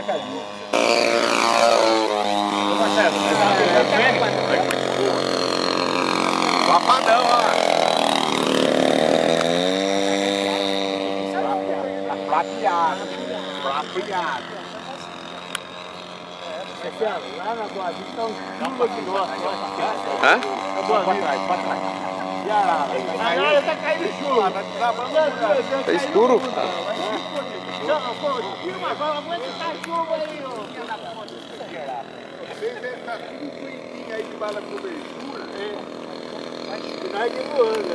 Marcadinho. Papadão, ó. Plateado. Plateado. Lá na Boa Vista está uns chuva de nós. Hã? Na Boa Vista. Pra trás. E a arara tá caindo chuva. Tá escuro? Não, pô, tira uma bola, aguenta essa chuva aí, ô. Vocês devem estar tudo bonitinho aí de bala cobertura. Mas nós de voando.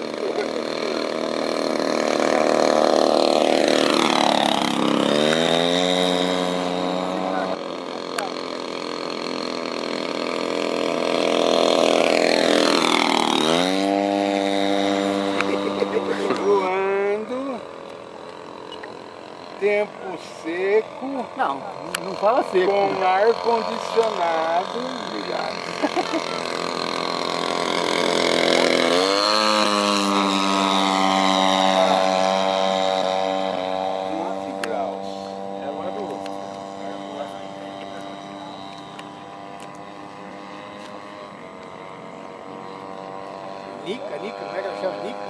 Tempo seco. Não fala seco. Com ar condicionado ligado. 20 graus. Nica, como é que ela chama? Nica?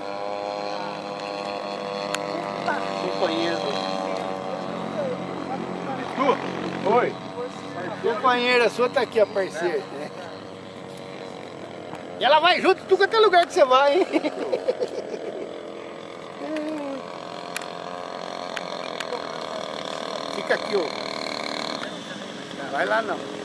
Companheiro. Oi. Companheira sua tá aqui, a parceira. E ela vai junto, tu qualquer lugar que você vai, hein? Fica aqui, ó. Vai lá não.